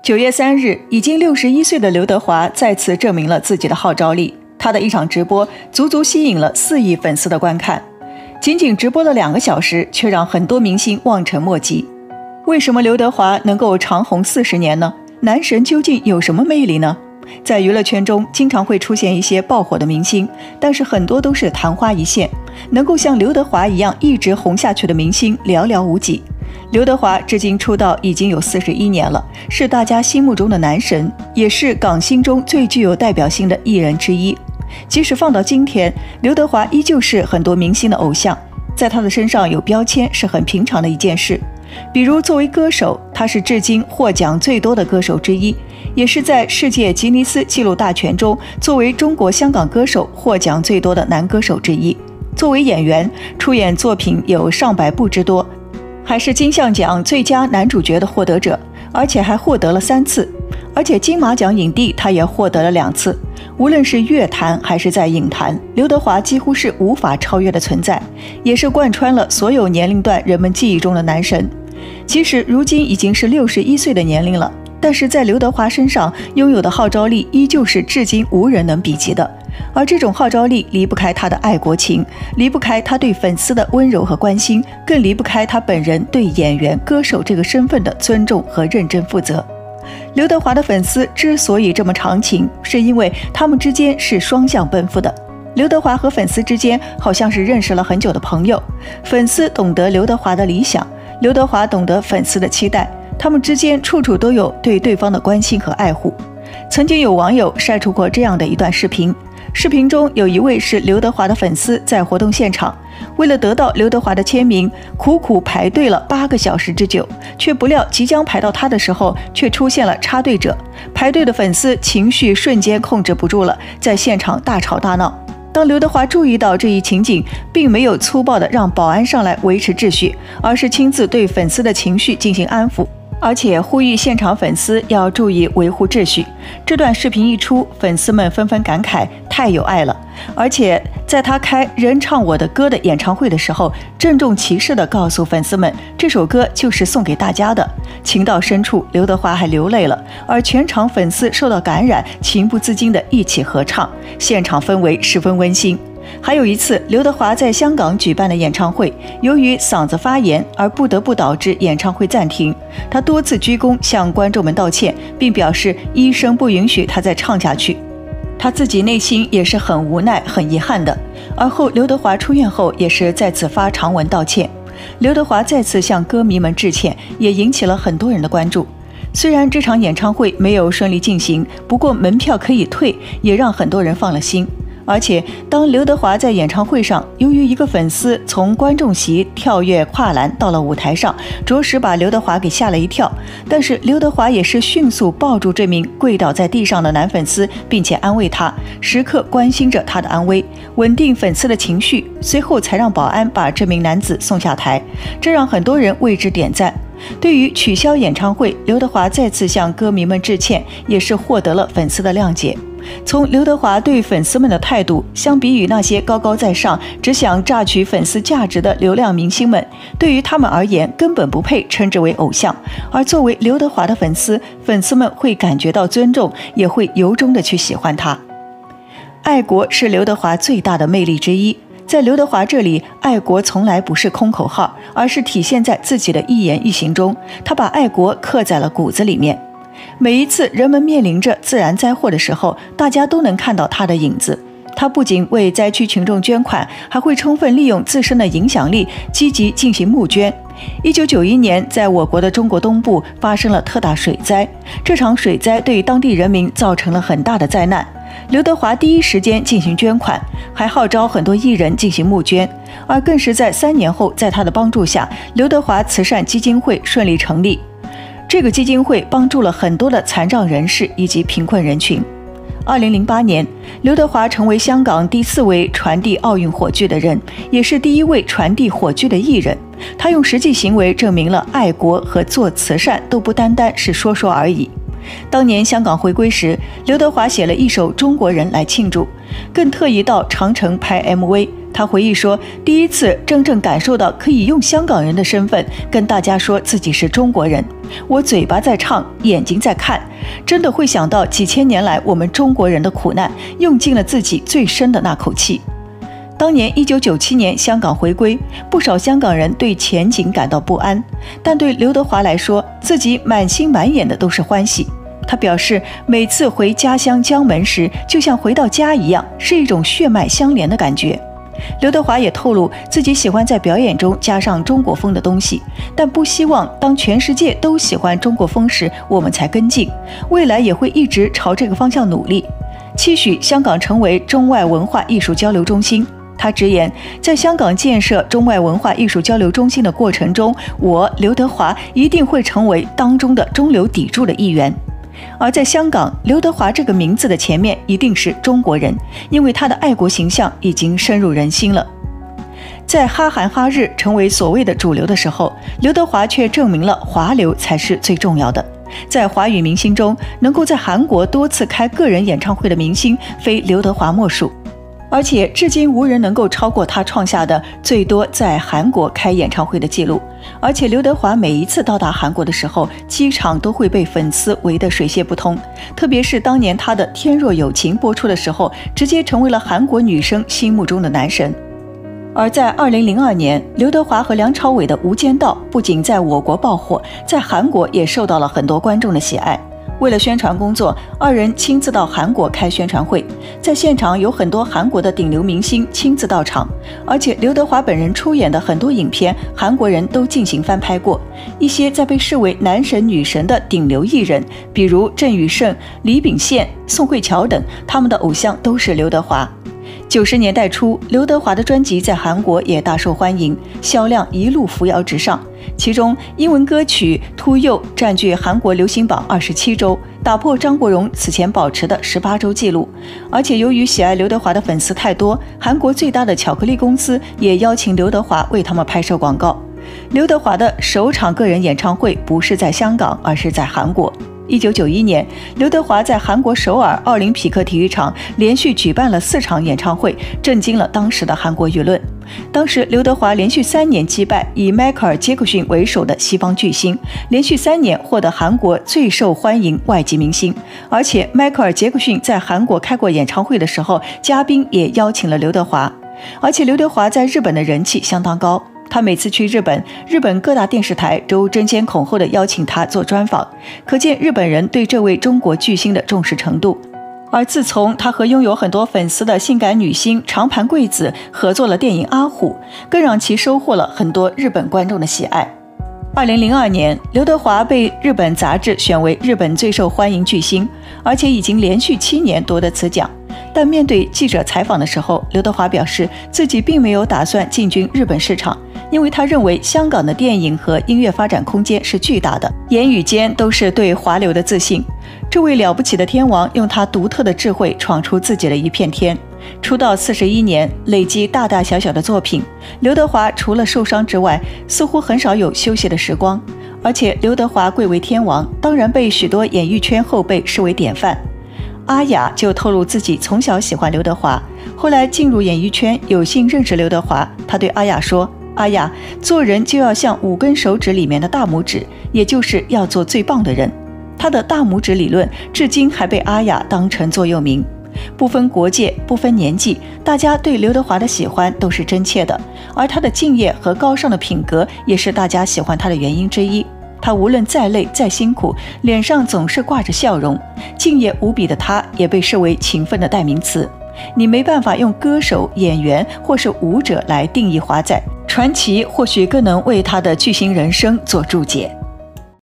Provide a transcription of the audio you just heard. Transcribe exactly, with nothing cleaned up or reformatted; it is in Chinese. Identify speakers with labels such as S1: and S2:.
S1: 九月三日，已经六十一岁的刘德华再次证明了自己的号召力。他的一场直播足足吸引了四亿粉丝的观看，仅仅直播了两个小时，却让很多明星望尘莫及。为什么刘德华能够长红四十年呢？男神究竟有什么魅力呢？在娱乐圈中，经常会出现一些爆火的明星，但是很多都是昙花一现，能够像刘德华一样一直红下去的明星寥寥无几。刘德华至今出道已经有四十一年了，是大家心目中的男神，也是港星中最具有代表性的艺人之一。即使放到今天，刘德华依旧是很多明星的偶像，在他的身上有标签是很平常的一件事。比如作为歌手，他是至今获奖最多的歌手之一，也是在世界吉尼斯纪录大全中作为中国香港歌手获奖最多的男歌手之一。作为演员，出演作品有上百部之多，还是金像奖最佳男主角的获得者，而且还获得了三次。而且金马奖影帝他也获得了两次。无论是乐坛还是在影坛，刘德华几乎是无法超越的存在，也是贯穿了所有年龄段人们记忆中的男神。即使如今已经是六十一岁的年龄了，但是在刘德华身上拥有的号召力依旧是至今无人能比及的。而这种号召力离不开他的爱国情，离不开他对粉丝的温柔和关心，更离不开他本人对演员、歌手这个身份的尊重和认真负责。刘德华的粉丝之所以这么长情，是因为他们之间是双向奔赴的。刘德华和粉丝之间好像是认识了很久的朋友，粉丝懂得刘德华的理想，刘德华懂得粉丝的期待，他们之间处处都有对对方的关心和爱护。曾经有网友晒出过这样的一段视频，视频中有一位是刘德华的粉丝在活动现场，为了得到刘德华的签名，苦苦排队了八个小时之久，却不料即将排到他的时候，却出现了插队者。排队的粉丝情绪瞬间控制不住了，在现场大吵大闹。当刘德华注意到这一情景，并没有粗暴地让保安上来维持秩序，而是亲自对粉丝的情绪进行安抚，而且呼吁现场粉丝要注意维护秩序。这段视频一出，粉丝们纷纷感慨太有爱了，而且在他开《人唱我的歌》的演唱会的时候，郑重其事地告诉粉丝们，这首歌就是送给大家的。情到深处，刘德华还流泪了，而全场粉丝受到感染，情不自禁地一起合唱，现场氛围十分温馨。还有一次，刘德华在香港举办的演唱会，由于嗓子发炎而不得不导致演唱会暂停。他多次鞠躬向观众们道歉，并表示医生不允许他再唱下去。他自己内心也是很无奈、很遗憾的。而后刘德华出院后也是再次发长文道歉。刘德华再次向歌迷们致歉，也引起了很多人的关注。虽然这场演唱会没有顺利进行，不过门票可以退，也让很多人放了心。而且当刘德华在演唱会上，由于一个粉丝从观众席跳跃跨栏到了舞台上，着实把刘德华给吓了一跳。但是刘德华也是迅速抱住这名跪倒在地上的男粉丝，并且安慰他，时刻关心着他的安危，稳定粉丝的情绪，随后才让保安把这名男子送下台，这让很多人为之点赞。对于取消演唱会，刘德华再次向歌迷们致歉，也是获得了粉丝的谅解。从刘德华对粉丝们的态度，相比于那些高高在上只想榨取粉丝价值的流量明星们，对于他们而言根本不配称之为偶像。而作为刘德华的粉丝，粉丝们会感觉到尊重，也会由衷的去喜欢他。爱国是刘德华最大的魅力之一，在刘德华这里，爱国从来不是空口号，而是体现在自己的一言一行中，他把爱国刻在了骨子里面。每一次人们面临着自然灾祸的时候，大家都能看到他的影子。他不仅为灾区群众捐款，还会充分利用自身的影响力，积极进行募捐。一九九一年，在我国的中国东部发生了特大水灾，这场水灾对当地人民造成了很大的灾难。刘德华第一时间进行捐款，还号召很多艺人进行募捐，而更是在三年后，在他的帮助下，刘德华慈善基金会顺利成立。这个基金会帮助了很多的残障人士以及贫困人群。二零零八年，刘德华成为香港第四位传递奥运火炬的人，也是第一位传递火炬的艺人。他用实际行为证明了爱国和做慈善都不单单是说说而已。当年香港回归时，刘德华写了一首《中国人》来庆祝，更特意到长城拍 M V， 他回忆说，第一次真正感受到可以用香港人的身份跟大家说自己是中国人，我嘴巴在唱，眼睛在看，真的会想到几千年来我们中国人的苦难，用尽了自己最深的那口气。当年一九九七年香港回归，不少香港人对前景感到不安，但对刘德华来说，自己满心满眼的都是欢喜。他表示，每次回家乡江门时，就像回到家一样，是一种血脉相连的感觉。刘德华也透露，自己喜欢在表演中加上中国风的东西，但不希望当全世界都喜欢中国风时，我们才跟进。未来也会一直朝这个方向努力，期许香港成为中外文化艺术交流中心。他直言，在香港建设中外文化艺术交流中心的过程中，我刘德华一定会成为当中的中流砥柱的一员。而在香港，刘德华这个名字的前面一定是中国人，因为他的爱国形象已经深入人心了。在哈韩哈日成为所谓的主流的时候，刘德华却证明了华流才是最重要的。在华语明星中，能够在韩国多次开个人演唱会的明星，非刘德华莫属。而且至今无人能够超过他创下的最多在韩国开演唱会的记录。而且刘德华每一次到达韩国的时候，机场都会被粉丝围得水泄不通，特别是当年他的《天若有情》播出的时候，直接成为了韩国女生心目中的男神。而在二零零二年，刘德华和梁朝伟的《无间道》不仅在我国爆火，在韩国也受到了很多观众的喜爱。为了宣传工作，二人亲自到韩国开宣传会，在现场有很多韩国的顶流明星亲自到场，而且刘德华本人出演的很多影片，韩国人都进行翻拍过。一些在被视为男神女神的顶流艺人，比如郑宇盛、李秉宪、宋慧乔等，他们的偶像都是刘德华。九十年代初，刘德华的专辑在韩国也大受欢迎，销量一路扶摇直上。其中，英文歌曲《To You》占据韩国流行榜二十七周，打破张国荣此前保持的十八周纪录。而且，由于喜爱刘德华的粉丝太多，韩国最大的巧克力公司也邀请刘德华为他们拍摄广告。刘德华的首场个人演唱会不是在香港，而是在韩国。一九九一年，刘德华在韩国首尔奥林匹克体育场连续举办了四场演唱会，震惊了当时的韩国舆论。当时，刘德华连续三年击败以迈克尔·杰克逊为首的西方巨星，连续三年获得韩国最受欢迎外籍明星。而且，迈克尔·杰克逊在韩国开过演唱会的时候，嘉宾也邀请了刘德华。而且，刘德华在日本的人气相当高。他每次去日本，日本各大电视台都争先恐后地邀请他做专访，可见日本人对这位中国巨星的重视程度。而自从他和拥有很多粉丝的性感女星长盘贵子合作了电影《阿虎》，更让其收获了很多日本观众的喜爱。二零零二年，刘德华被日本杂志选为日本最受欢迎巨星，而且已经连续七年夺得此奖。但面对记者采访的时候，刘德华表示自己并没有打算进军日本市场，因为他认为香港的电影和音乐发展空间是巨大的，言语间都是对华流的自信。这位了不起的天王用他独特的智慧闯出自己的一片天。出道四十一年，累积大大小小的作品，刘德华除了受伤之外，似乎很少有休息的时光。而且刘德华贵为天王，当然被许多演艺圈后辈视为典范。阿雅就透露自己从小喜欢刘德华，后来进入演艺圈，有幸认识刘德华。他对阿雅说：“阿雅，做人就要像五根手指里面的大拇指，也就是要做最棒的人。”他的大拇指理论至今还被阿雅当成座右铭。不分国界，不分年纪，大家对刘德华的喜欢都是真切的，而他的敬业和高尚的品格也是大家喜欢他的原因之一。他无论再累再辛苦，脸上总是挂着笑容，敬业无比的他也被视为勤奋的代名词。你没办法用歌手、演员或是舞者来定义华仔，传奇或许更能为他的巨星人生做注解。